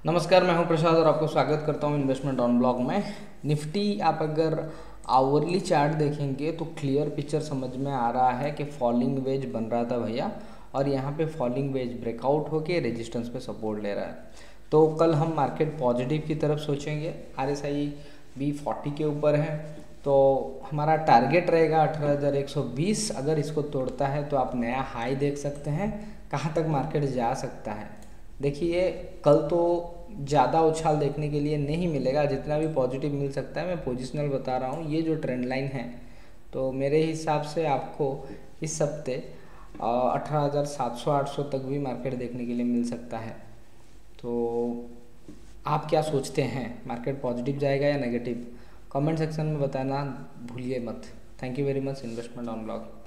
नमस्कार, मैं हूं प्रसाद और आपको स्वागत करता हूं इन्वेस्टमेंट ऑन ब्लॉग में। निफ्टी आप अगर आवरली चार्ट देखेंगे तो क्लियर पिक्चर समझ में आ रहा है कि फॉलिंग वेज बन रहा था भैया, और यहां पे फॉलिंग वेज ब्रेकआउट होके रेजिस्टेंस पे सपोर्ट ले रहा है। तो कल हम मार्केट पॉजिटिव की तरफ सोचेंगे। RSI भी 40 के ऊपर है, तो हमारा टारगेट रहेगा 18,120। अगर इसको तोड़ता है तो आप नया हाई देख सकते हैं। कहाँ तक मार्केट जा सकता है देखिए। कल तो ज़्यादा उछाल देखने के लिए नहीं मिलेगा, जितना भी पॉजिटिव मिल सकता है। मैं पोजिशनल बता रहा हूँ, ये जो ट्रेंड लाइन है तो मेरे हिसाब से आपको इस हफ्ते 18,700 800 तक भी मार्केट देखने के लिए मिल सकता है। तो आप क्या सोचते हैं, मार्केट पॉजिटिव जाएगा या नेगेटिव? कमेंट सेक्शन में बताना भूलिए मत। Thank you very much. Investment on blog.